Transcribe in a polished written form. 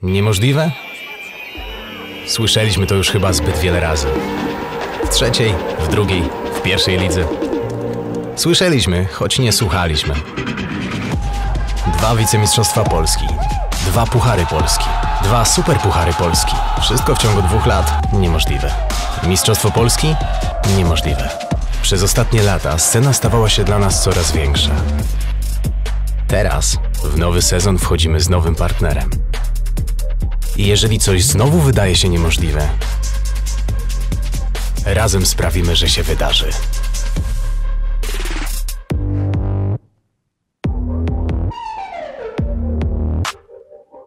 Niemożliwe? Słyszeliśmy to już chyba zbyt wiele razy. W trzeciej, w drugiej, w pierwszej lidze. Słyszeliśmy, choć nie słuchaliśmy. 2 wicemistrzostwa Polski, 2 puchary Polski, 2 superpuchary Polski. Wszystko w ciągu 2 lat. Niemożliwe. Mistrzostwo Polski? Niemożliwe. Przez ostatnie lata scena stawała się dla nas coraz większa. Teraz, w nowy sezon wchodzimy z nowym partnerem. I jeżeli coś znowu wydaje się niemożliwe, razem sprawimy, że się wydarzy.